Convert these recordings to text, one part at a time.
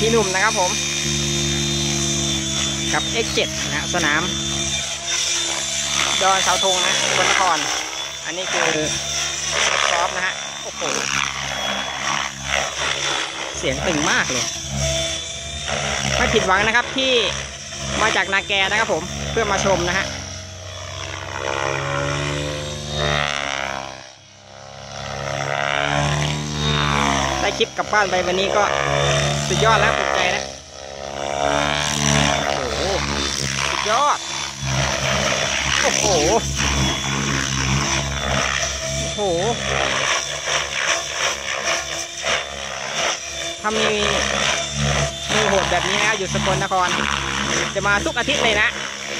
พี่หนุ่มนะครับผมกับ X7 นะสนามดอนเสาธงนะสกลนครอันนี้คือซอฟนะฮะโอ้โหเสียงตึงมากเลยไม่ผิดหวังนะครับที่มาจากนาแกนะครับผมเพื่อมาชมนะฮะได้คลิปกลับบ้านไปวันนี้ก็สุดยอดแล้วภูมิใจนะโอ้โหสุดยอดโอ้โหโอ้โหถ้ามีมือโหดแบบนี้นะอยู่สกลนครจะมาทุกอาทิตย์เลยนะ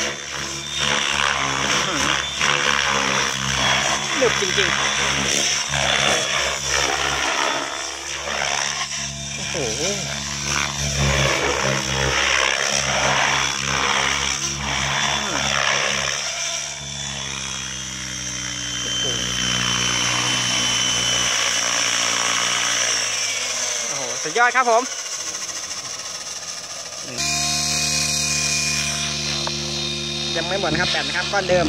หนึบจริงๆโอ้โหสุดยอดครับผมยังไม่หมดนะครับแปดนะครับก้อนเดิม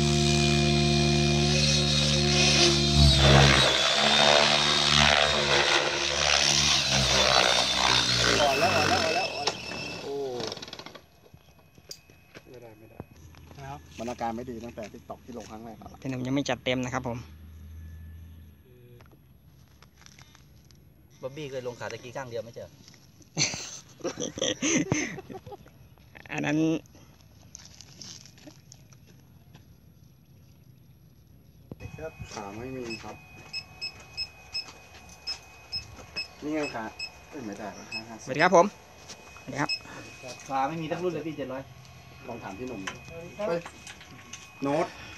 อ่อนแล้วโอ้ไม่ได้ครับบรรยากาศไม่ดีตั้งแต่ติ๊กต็อกที่ลงครั้งแรกพี่หนุ่มยังไม่จัดเต็มนะครับผมบ๊อบบี้เคยลงขาตะกี้ข้างเดียวไม่เจออันนั้นขาไม่มีครับนี่ไงขาไม่ได้สวัสดีครับผมสวัสดีครับขาไม่มีทั้งรุ่นเลยพี่700 ลองถามพี่หนุ่มโน้ต